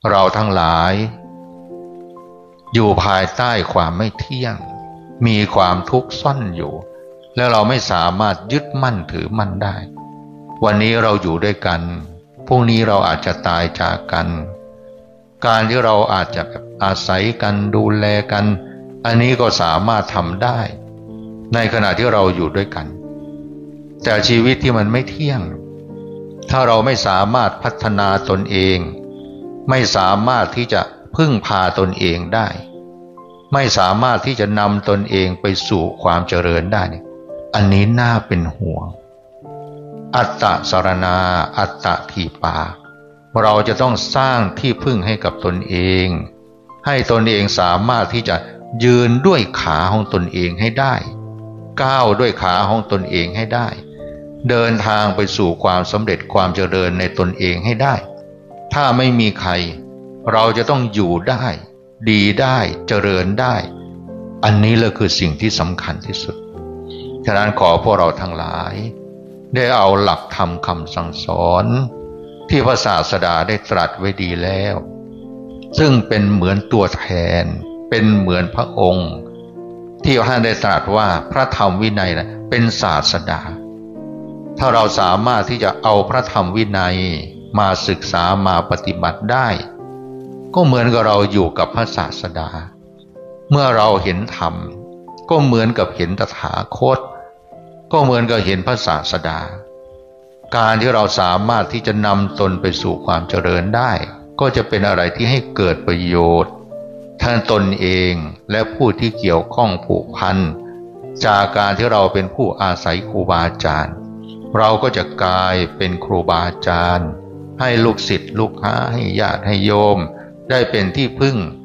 เราทั้งหลายอยู่ภายใต้ความไม่เที่ยงมีความทุกข์ซ่อนอยู่แล้วเราไม่สามารถยึดมั่นถือมั่นได้วันนี้เราอยู่ด้วยกันพรุ่งนี้เราอาจจะตายจากกันการที่เราอาจจะอาศัยกันดูแลกันอันนี้ก็สามารถทำได้ในขณะที่เราอยู่ด้วยกันแต่ชีวิตที่มันไม่เที่ยงถ้าเราไม่สามารถพัฒนาตนเองไม่สามารถที่จะพึ่งพาตนเองได้ไม่สามารถที่จะนำตนเองไปสู่ความเจริญได้อันนี้น่าเป็นห่วงอัตตสรณาอัตตทีปาเราจะต้องสร้างที่พึ่งให้กับตนเองให้ตนเองสามารถที่จะยืนด้วยขาของตนเองให้ได้ก้าวด้วยขาของตนเองให้ได้เดินทางไปสู่ความสำเร็จความเจริญในตนเองให้ได้ถ้าไม่มีใครเราจะต้องอยู่ได้ดีได้เจริญได้อันนี้แหละคือสิ่งที่สำคัญที่สุดฉะนั้นขอพวกเราทั้งหลายได้เอาหลักธรรมคำสั่งสอนที่พระศาสดาได้ตรัสไว้ดีแล้วซึ่งเป็นเหมือนตัวแทนเป็นเหมือนพระองค์ที่ท่านได้ตรัสว่าพระธรรมวินัยนะเป็นศาสดาถ้าเราสามารถที่จะเอาพระธรรมวินัยมาศึกษามาปฏิบัติได้ก็เหมือนกับเราอยู่กับพระศาสดาเมื่อเราเห็นธรรมก็เหมือนกับเห็นตถาคตก็เหมือนกับเห็นพระศาสดาการที่เราสามารถที่จะนำตนไปสู่ความเจริญได้ก็จะเป็นอะไรที่ให้เกิดประโยชน์ทั้งตนเองและผู้ที่เกี่ยวข้องผูกพันจากการที่เราเป็นผู้อาศัยครูบาอาจารย์เราก็จะกลายเป็นครูบาอาจารย์ให้ลูกศิษย์ลูกหาให้ญาติให้โยมได้เป็นที่พึ่ง